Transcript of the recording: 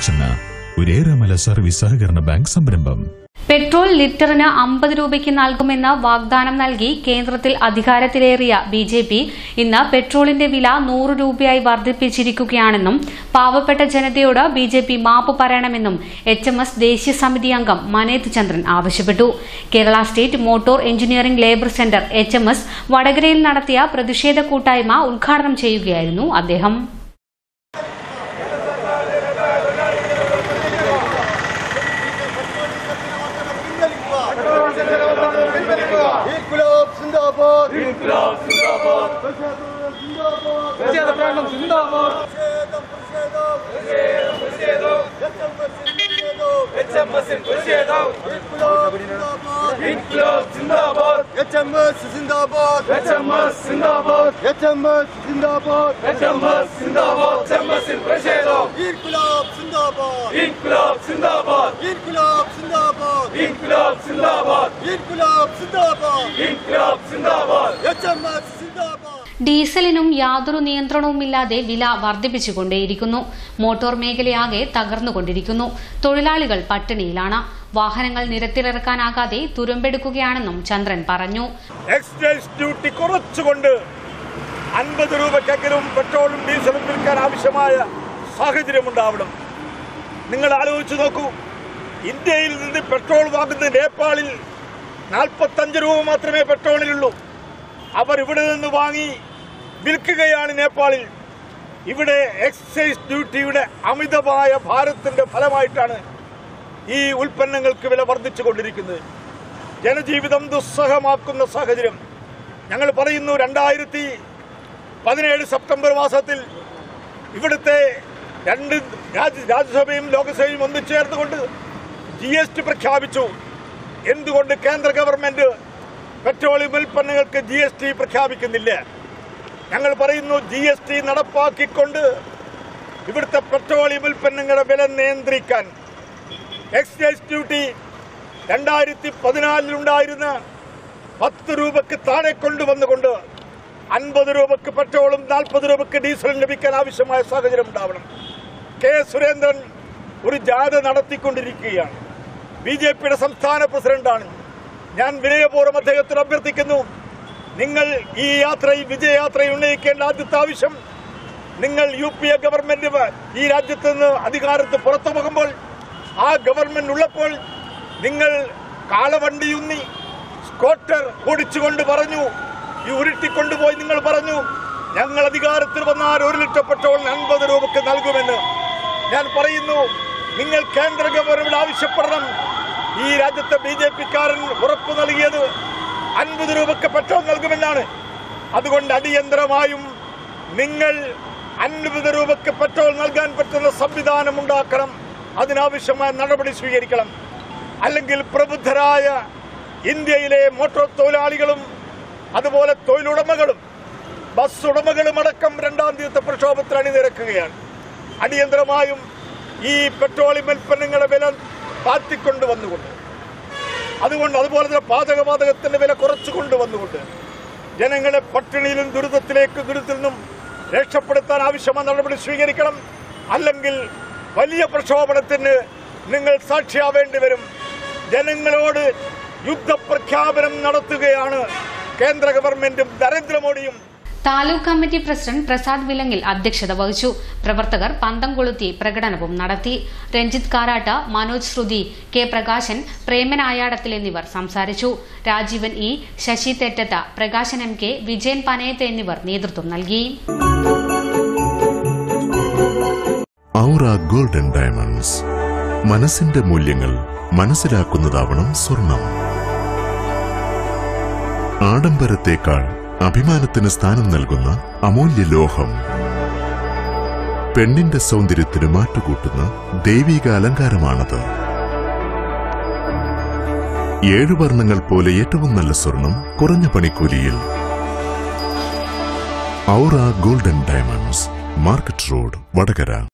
Junction ഒരേറെമല service സഹകരണ bank സംരംഭം. പെട്രോൾ ലിറ്ററിന് 50 രൂപയ്ക്ക് നൽകുമെന്ന് വാഗ്ദാനം നൽകി കേന്ദ്രത്തിൽ അധികാരത്തിലേറിയ ബിജെപി ഇന്ന് പെട്രോളിന്റെ വില 100 രൂപയായി വർദ്ധിപ്പിച്ചിരിക്കുകയാണെന്നും പാവപ്പെട്ട ജനതയോട് ബിജെപി മാപ്പ് പറയണമെന്നും HMS ദേശീയ സമിതി അംഗം മനേത് ചന്ദ്രൻ ആവശ്യപ്പെട്ടു. Kerala state motor engineering labour centre HMS വടകരയിൽ നടത്തിയ പ്രതിഷേധ കൂട്ടായ്മ ഉദ്ഘാടനം ചെയ്യുകയായിരുന്നു അദ്ദേഹം. ഡീസലിനും യാതൊരു നിയന്ത്രണവുമില്ലാതെ വില വർദ്ധിപ്പിച്ചുകൊണ്ടേയിരിക്കുന്നു. മോട്ടോർ മേഖലയാകെ തകർന്നുകൊണ്ടിരിക്കുന്നു. തൊഴിലാളികൾ പട്ടിണിയിലാണ്. വാഹനങ്ങൾ നിരത്തിലിറക്കാനാകാതെ തുരുമ്പെടുക്കുകയാണെന്നും ചന്ദ്രൻ പറഞ്ഞു. എക്സൈസ് ഡ്യൂട്ടി കുറച്ചുകൊണ്ട് 50 രൂപക്കെങ്കിലും പെട്രോളും ഡീസലും വിൽക്കാൻ ആവശ്യമായ സാഹചര്യമുണ്ടാവണം. നിങ്ങൾ ആലോചിച്ച് നോക്കൂ, ഇന്ത്യയിൽ നിന്ന് പെട്രോൾ വാങ്ങുന്ന നേപ്പാളിൽ 45 രൂപ മാത്രമേ പെട്രോളിനുള്ളൂ. അവർ ഇവിടെ നിന്ന് വാങ്ങി വിൽക്കുകയാണ് നേപ്പാളിൽ. ഇവിടെ എക്സൈസ് ഡ്യൂട്ടിയുടെ അമിതമായ ഭാരത്തിന്റെ ഫലമായിട്ടാണ് ഈ ഉൽപ്പന്നങ്ങൾക്ക് വില വർദ്ധിച്ചുകൊണ്ടിരിക്കുന്നത്. ജനജീവിതം ദുസ്സഹമാക്കുന്ന സാഹചര്യം. ഞങ്ങൾ പറയുന്നു, 2017 സെപ്റ്റംബർ മാസത്തിൽ ഇവിടുത്തെ രണ്ട് രാജ്യസഭയും ലോകസഭയും ഒന്നിച്ചേർന്നുകൊണ്ട് GST പ്രഖ്യാപിച്ചു. എന്തുകൊണ്ട് കേന്ദ്ര ഗവൺമെന്റ് പെട്രോളിയം ഉൽപ്പന്നങ്ങൾക്ക് GST പ്രഖ്യാപിക്കുന്നില്ല? ഞങ്ങൾ പറയുന്നു, GST നടപ്പാക്കിക്കൊണ്ട് ഇവിടുത്തെ പെട്രോളിയം ഉൽപ്പന്നങ്ങളുടെ വില നിയന്ത്രിക്കാൻ എക്സൈസ് ഡ്യൂട്ടി 2014 ഉണ്ടായിരുന്ന 10 രൂപക്ക് താഴെ കൊണ്ടുവന്നുകൊണ്ട് 50 രൂപക്ക് പെട്രോളും 40 രൂപക്ക് ഡീസലും ലഭിക്കാൻ ആവശ്യമായ സാഹചര്യം ഉണ്ടാവണം. കെ സുരേന്ദ്രൻ ഒരു ജാഥ നടത്തിക്കൊണ്ടിരിക്കുകയാണ്. BJPയുടെ സംസ്ഥാന പ്രസിഡന്റാണ്. ഞാൻ വിനയപൂർവ്വം അദ്ദേഹത്തിന് അഭ്യർത്ഥിക്കുന്നു, നിങ്ങൾ ഈ യാത്രയിൽ വിജയയാത്രയിൽ ഉന്നയിക്കേണ്ട ആദ്യത്തെ ആവശ്യം, നിങ്ങൾ UPA ഗവൺമെന്റ് ഈ രാജ്യത്ത് നിന്ന് അധികാരത്തിൽ പുറത്തു പോകുമ്പോൾ, ആ ഗവൺമെന്റ് ഉള്ളപ്പോൾ നിങ്ങൾ കാളവണ്ടിയുന്നി സ്കൂട്ടർ ഓടിച്ചുകൊണ്ട് പറഞ്ഞു, ഈ ഉരുട്ടിക്കൊണ്ടുപോയി നിങ്ങൾ പറഞ്ഞു, ഞങ്ങൾ അധികാരത്തിൽ വന്നാൽ 1 ലിറ്റർ പെട്രോളിന് 50 രൂപക്ക് നൽകുമെന്ന്. ഞാൻ പറയുന്നു, നിങ്ങൾ കേന്ദ്ര ഗവൺമെന്റ് ആവശ്യപ്പെടണം. ഈ രാജ്യത്തെ BJPക്കാരൻ ഉറപ്പ് നൽകിയത് 50 രൂപക്ക് പെട്രോൾ നൽകുമെന്നാണ്. അതുകൊണ്ട് അടിയന്തരമായും നിങ്ങൾ 50 രൂപക്ക് പെട്രോൾ നൽകാൻ പറ്റുന്ന സംവിധാനം ഉണ്ടാക്കണം. അതിനാവശ്യമായ നടപടി സ്വീകരിക്കണം. അല്ലെങ്കിൽ പ്രബുദ്ധരായ ഇന്ത്യയിലെ മോട്ടോർ തൊഴിലാളികളും അതുപോലെ തൊഴിലുടമകളും ബസ് ഉടമകളും അടക്കം 2-ാം തീയതി പ്രക്ഷോഭത്തിൽ അണിനിരക്കുകയാണ്. അടിയന്തരമായും ഈ പെട്രോളിയം ഉൽപ്പന്നങ്ങളുടെ വില താഴ്ത്തിക്കൊണ്ടുവന്നുകൊണ്ട്, അതുപോലെ തന്നെ പാചകവാതകത്തിന്റെ വില കുറച്ചു കൊണ്ടുവന്നുകൊണ്ട് ജനങ്ങളെ പട്ടിണിയിലും ദുരിതത്തിൽ നിന്നും രക്ഷപ്പെടുത്താൻ ആവശ്യമായ നടപടി സ്വീകരിക്കണം. അല്ലെങ്കിൽ വലിയ പ്രക്ഷോഭത്തിന് നിങ്ങൾ സാക്ഷിയാവേണ്ടി വരും. ജനങ്ങളോട് യുദ്ധപ്രഖ്യാപനം നടത്തുകയാണ് കേന്ദ്ര ഗവൺമെന്റും നരേന്ദ്രമോദിയും. താലൂക്ക് കമ്മിറ്റി പ്രസിഡന്റ് പ്രസാദ് വിലങ്ങിൽ അധ്യക്ഷത വഹിച്ചു. പ്രവർത്തകർ പന്തം കൊളുത്തി പ്രകടനവും നടത്തി. രഞ്ജിത്ത് കാരാട്ട്, മനോജ് ശ്രുതി, കെ പ്രകാശൻ, പ്രേമൻ ആയാടത്തിൽ എന്നിവർ സംസാരിച്ചു. രാജീവൻ ഇ, ശശി തെറ്റത്ത, പ്രകാശൻ MK, വിജയൻ പനയത്ത് എന്നിവർ നേതൃത്വം നൽകി. Aura golden diamonds. മനസ്സിന്റെ മൂല്യങ്ങൾ മനസ്സിലാക്കുന്നതാവണം സ്വർണം. ആഡംബരത്തേക്കാൾ അഭിമാനത്തിന് സ്ഥാനം നൽകുന്ന അമൂല്യ ലോഹം. പെണ്ണിന്റെ സൗന്ദര്യത്തിന് മാറ്റുകൂട്ടുന്ന ദൈവിക അലങ്കാരമാണത്. 7 വർണ്ണങ്ങൾ പോലെ ഏറ്റവും നല്ല സ്വർണം കുറഞ്ഞ പണിക്കൂലിയിൽ. Aura golden diamonds, market road, Vadakara.